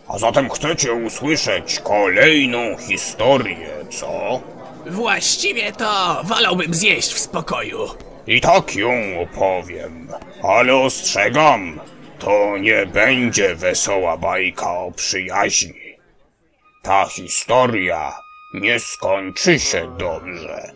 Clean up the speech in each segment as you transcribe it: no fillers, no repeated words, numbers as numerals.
A zatem chcecie usłyszeć kolejną historię, co? Właściwie to wolałbym zjeść w spokoju. I tak ją opowiem, ale ostrzegam, to nie będzie wesoła bajka o przyjaźni. Ta historia nie skończy się dobrze.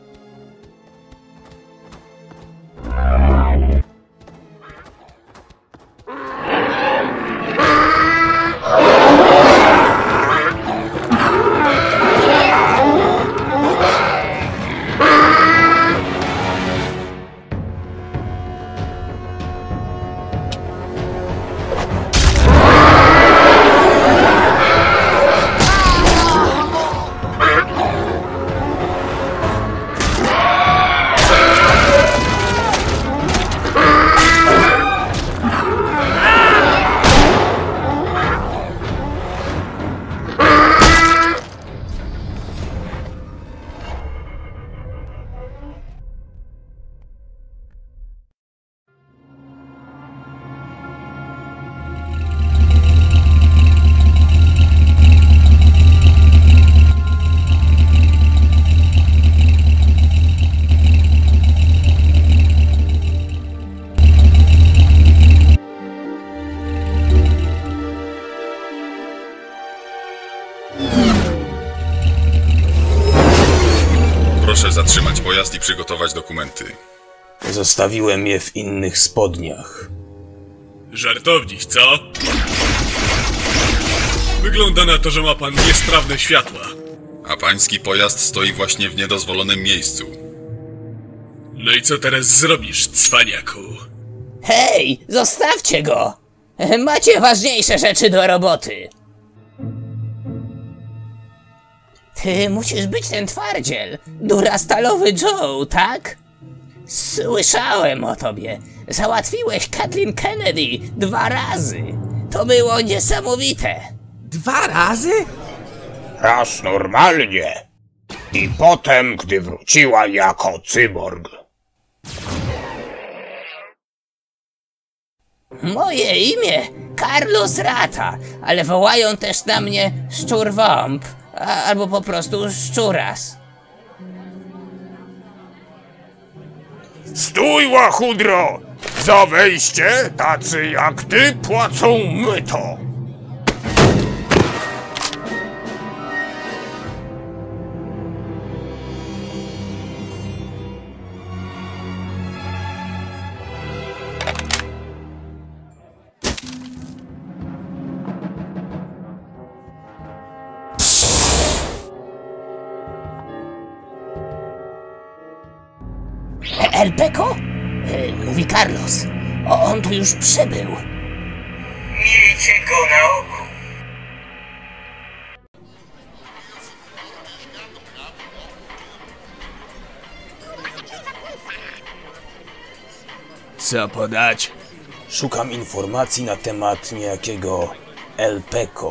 Proszę zatrzymać pojazd i przygotować dokumenty. Zostawiłem je w innych spodniach. Żartowniś, co? Wygląda na to, że ma pan niesprawne światła. A pański pojazd stoi właśnie w niedozwolonym miejscu. No i co teraz zrobisz, cwaniaku? Hej, zostawcie go! Macie ważniejsze rzeczy do roboty. Ty musisz być ten twardziel, Durasteelowy Joe, tak? Słyszałem o tobie. Załatwiłeś Kathleen Kennedy 2 razy. To było niesamowite. 2 razy? Raz normalnie i potem, gdy wróciła jako cyborg. Moje imię Carlos Rata, ale wołają też na mnie Szczur Wąb, albo po prostu Szczuras. Stój, łachudro! Za wejście tacy jak ty płacą myto. El Peco? Mówi Carlos. On tu już przybył. Miejcie go na oku. Co podać? Szukam informacji na temat niejakiego El Peco.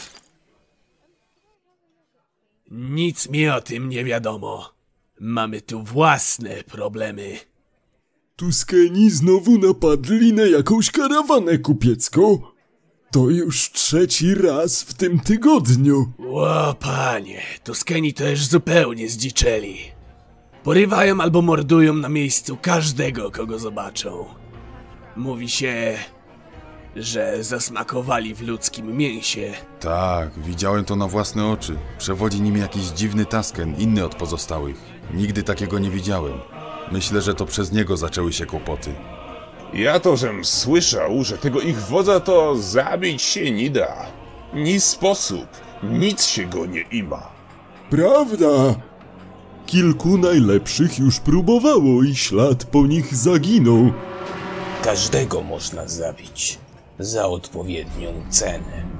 Nic mi o tym nie wiadomo. Mamy tu własne problemy. Tuskeni znowu napadli na jakąś karawanę kupiecką. To już 3. raz w tym tygodniu. Ło, panie, Tuskeni to już zupełnie zdziczeli. Porywają albo mordują na miejscu każdego, kogo zobaczą. Mówi się, że zasmakowali w ludzkim mięsie. Tak, widziałem to na własne oczy. Przewodzi nim jakiś dziwny Tusken, inny od pozostałych. Nigdy takiego nie widziałem. Myślę, że to przez niego zaczęły się kłopoty. Ja to żem słyszał, że tego ich wodza to zabić się nie da. Ni sposób, nic się go nie ima. Prawda? Kilku najlepszych już próbowało i ślad po nich zaginął. Każdego można zabić za odpowiednią cenę.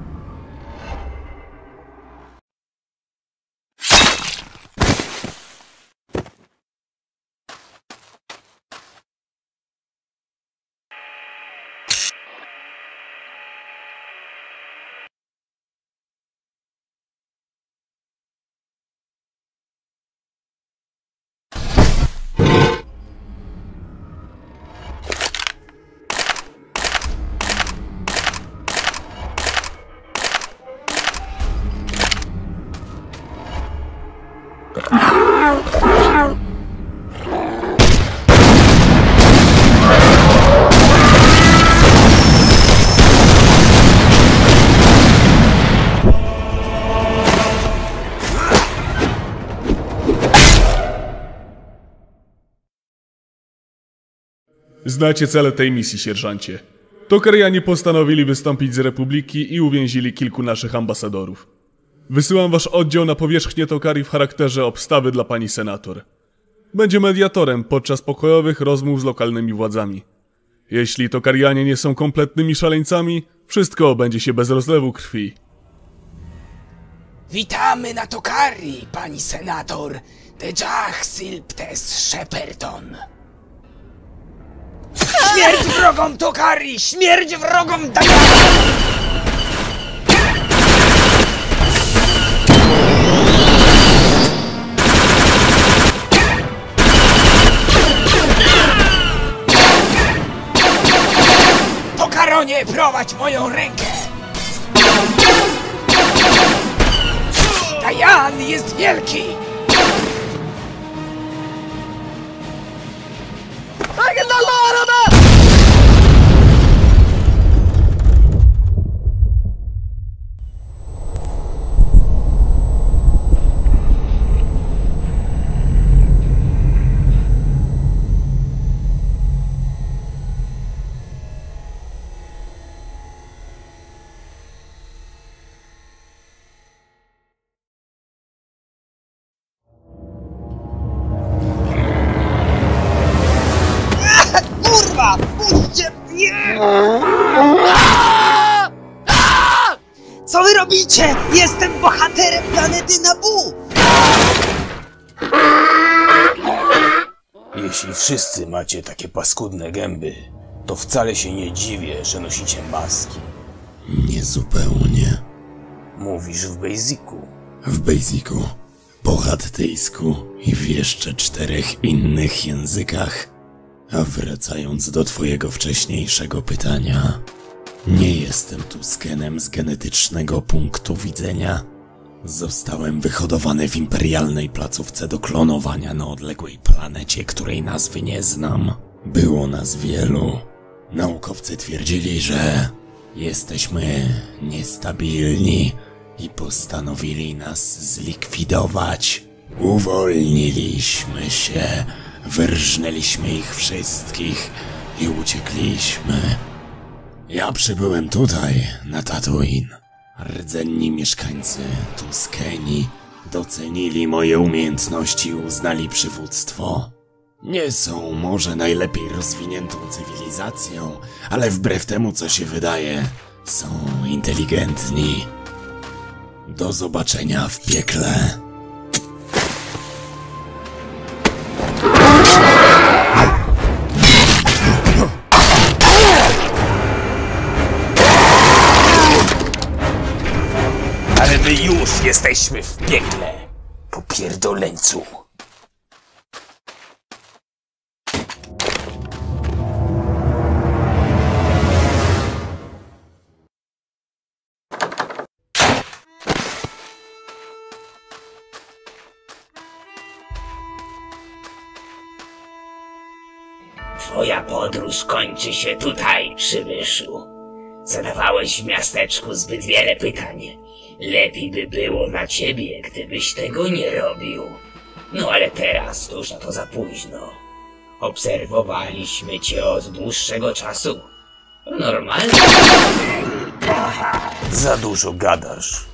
Znacie cele tej misji, sierżancie. Tokarianie postanowili wystąpić z Republiki i uwięzili kilku naszych ambasadorów. Wysyłam wasz oddział na powierzchnię Tokarii w charakterze obstawy dla pani senator. Będzie mediatorem podczas pokojowych rozmów z lokalnymi władzami. Jeśli Tokarianie nie są kompletnymi szaleńcami, wszystko obędzie się bez rozlewu krwi. Witamy na Tokarii, pani senator. Durasteel Shepperton. Śmierć wrogom Tokarii! Śmierć wrogom Dajana! Tokaronie, prowadź moją rękę! Dajan jest wielki! Kurwa! Puśćcie mnie! Co wy robicie? Jestem bohaterem planety Nabu! Jeśli wszyscy macie takie paskudne gęby, to wcale się nie dziwię, że nosicie maski. Niezupełnie. Mówisz w Basicu. W Basicu, po chattyjsku i w jeszcze 4 innych językach. A wracając do twojego wcześniejszego pytania, nie jestem tu skenem z genetycznego punktu widzenia. Zostałem wyhodowany w imperialnej placówce do klonowania na odległej planecie, której nazwy nie znam. Było nas wielu. Naukowcy twierdzili, że jesteśmy niestabilni i postanowili nas zlikwidować. Uwolniliśmy się, wyrżnęliśmy ich wszystkich i uciekliśmy. Ja przybyłem tutaj, na Tatooine. Rdzenni mieszkańcy Tuskenii docenili moje umiejętności i uznali przywództwo. Nie są może najlepiej rozwiniętą cywilizacją, ale wbrew temu, co się wydaje, są inteligentni. Do zobaczenia w piekle. Ale my już jesteśmy w piekle, popierdoleńcu. Twoja podróż kończy się tutaj, przybyszu. Zadawałeś w miasteczku zbyt wiele pytań. Lepiej by było dla ciebie, gdybyś tego nie robił. No ale teraz to już na to za późno. Obserwowaliśmy cię od dłuższego czasu. Normalnie. Za dużo gadasz.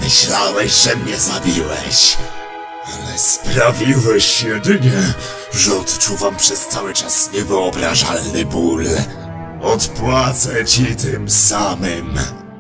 Myślałeś, że mnie zabiłeś, ale sprawiłeś jedynie, że odczuwam przez cały czas niewyobrażalny ból. Odpłacę ci tym samym.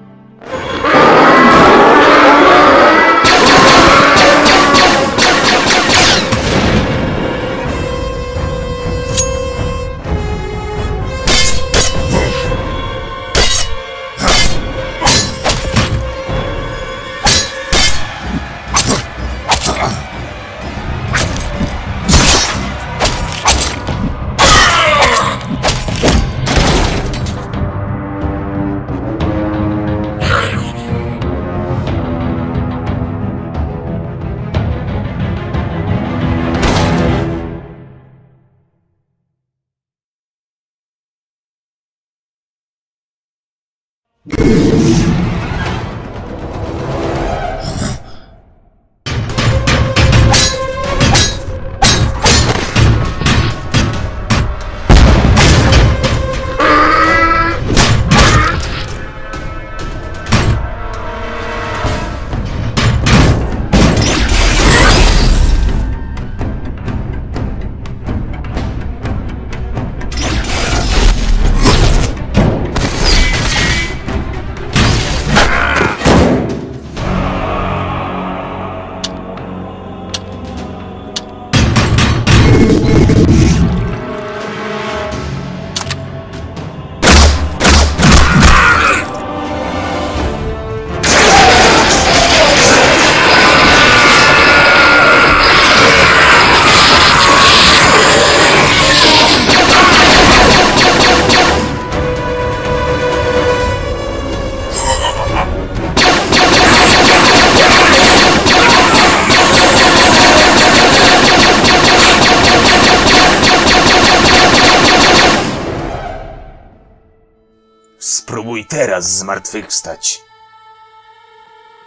Spróbuj teraz zmartwychwstać.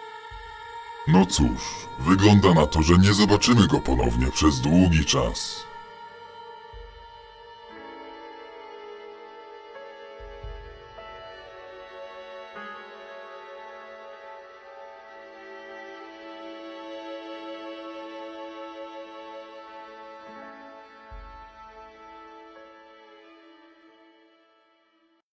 No cóż, wygląda na to, że nie zobaczymy go ponownie przez długi czas.